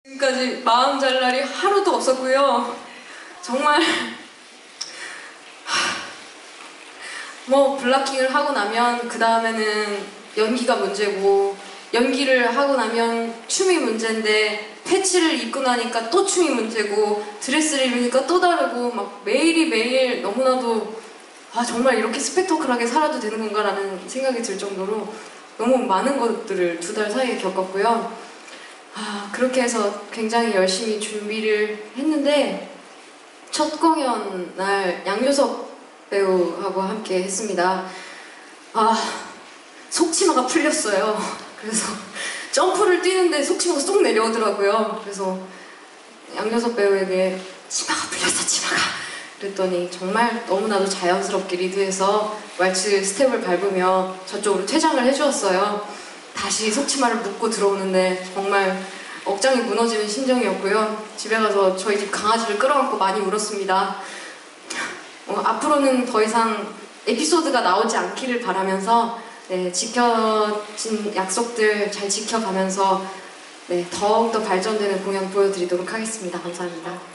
지금까지 마음 잘 날이 하루도 없었고요. 정말 뭐 블락킹을 하고 나면 그 다음에는 연기가 문제고, 연기를 하고 나면 춤이 문제인데 패치를 입고 나니까 또 춤이 문제고, 드레스를 입으니까 또 다르고, 막 매일이 매일 너무나도 정말 이렇게 스펙터클하게 살아도 되는 건가라는 생각이 들 정도로 너무 많은 것들을 2달 사이에 겪었고요. 그렇게 해서 굉장히 열심히 준비를 했는데, 첫 공연 날 양요섭 배우하고 함께 했습니다. 속치마가 풀렸어요. 그래서 점프를 뛰는데 속치마가 쏙 내려오더라고요. 그래서 양요섭 배우에게 치마가 풀렸어, 치마가. 그랬더니 정말 너무나도 자연스럽게 리드해서 왈츠 스텝을 밟으며 저쪽으로 퇴장을 해주었어요. 다시 속치마를 묶고 들어오는데 정말 억장이 무너지는 심정이었고요. 집에 가서 저희 집 강아지를 끌어안고 많이 울었습니다. 앞으로는 더 이상 에피소드가 나오지 않기를 바라면서 지켜진 약속들 잘 지켜가면서 더욱더 발전되는 공연 보여드리도록 하겠습니다. 감사합니다.